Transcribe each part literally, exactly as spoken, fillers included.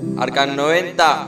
Arcan noventa.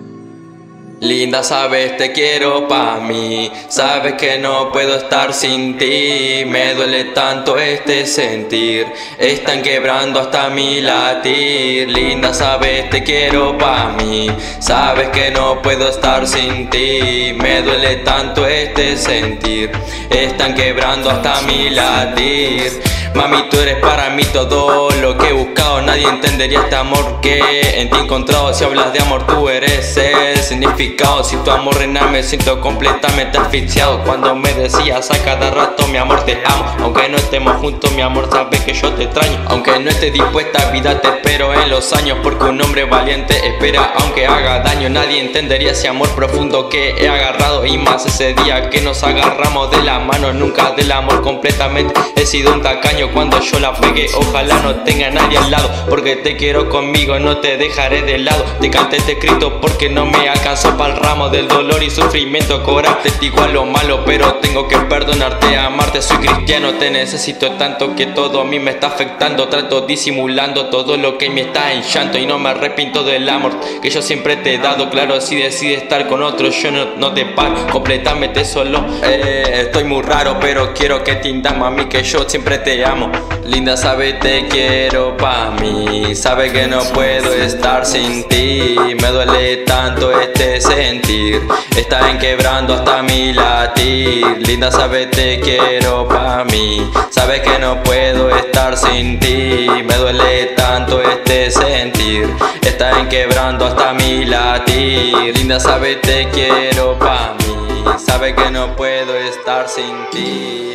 Linda, sabes, te quiero pa' mí. Sabes que no puedo estar sin ti. Me duele tanto este sentir. Están quebrando hasta mi latir. Linda, sabes, te quiero pa' mí. Sabes que no puedo estar sin ti. Me duele tanto este sentir. Están quebrando hasta mi latir. Mami, tú eres para mí todo lo que he buscado. Nadie entendería este amor que en ti he encontrado. Si hablas de amor, tú eres el significado. Si tu amor reina, me siento completamente asfixiado. Cuando me decías a cada rato, mi amor, te amo. Aunque no estemos juntos, mi amor, sabes que yo te extraño. Aunque no estés dispuesta a vida, te espero en los años. Porque un hombre valiente espera aunque haga daño. Nadie entendería ese amor profundo que he agarrado. Y más ese día que nos agarramos de la mano. Nunca del amor completamente he sido un tacaño. Cuando yo la pegue, ojalá no tenga nadie al lado. Porque te quiero conmigo, no te dejaré de lado. Te canté este escrito porque no me alcanzó para el ramo del dolor y sufrimiento. Cobraste igual lo malo, pero tengo que perdonarte, amarte. Soy cristiano, te necesito tanto que todo a mí me está afectando. Trato disimulando todo lo que me está en llanto. Y no me arrepiento del amor que yo siempre te he dado. Claro, si decides estar con otro, yo no, no te paro completamente solo. eh, Estoy muy raro, pero quiero que entiendas, mami, que yo siempre te amo. Linda, sabes, te quiero pa' mí. Sabes que no puedo estar sin ti. Me duele tanto este sentir. Están quebrando hasta mi latir. Linda, sabes, te quiero pa' mí. Sabes que no puedo estar sin ti. Me duele tanto este sentir. Están quebrando hasta mi latir. Linda, sabes, te quiero pa' mí. Sabes que no puedo estar sin ti.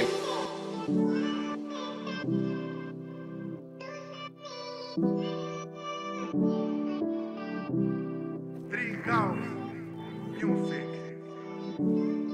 Three House Music.